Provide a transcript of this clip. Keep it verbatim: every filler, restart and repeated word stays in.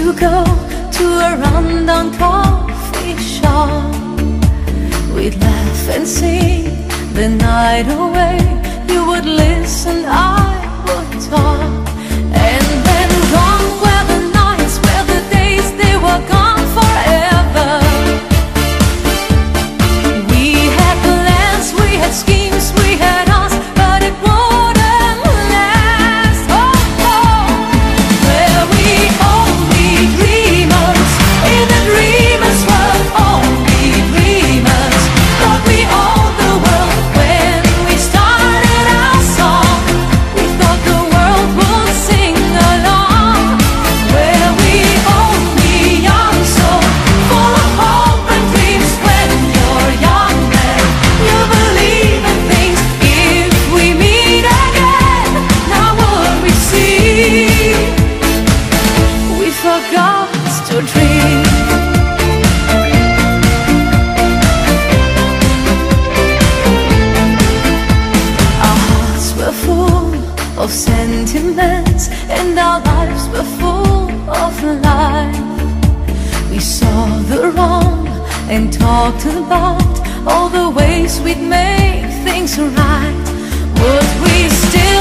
to go to a rundown coffee shop. We'd laugh and sing the night away. You would listen, I would talk. And then gone were the nights, were the days, they were gone forever. We had plans, we had schemes, we had us, but it wouldn't last. Oh, oh. Were we only dreamers in a dreamer's world? Only dreamers. Thought we owned the world when we started our song. We thought the world would sing along. Were we only young, so full of hope and dreams? When you're young man, you believe in things. If we meet again, now would we see we forgot to dream? Our hearts were full of sentiments, and our lives were full of life. We saw the wrong and talked about all the ways we'd make things right. Would we still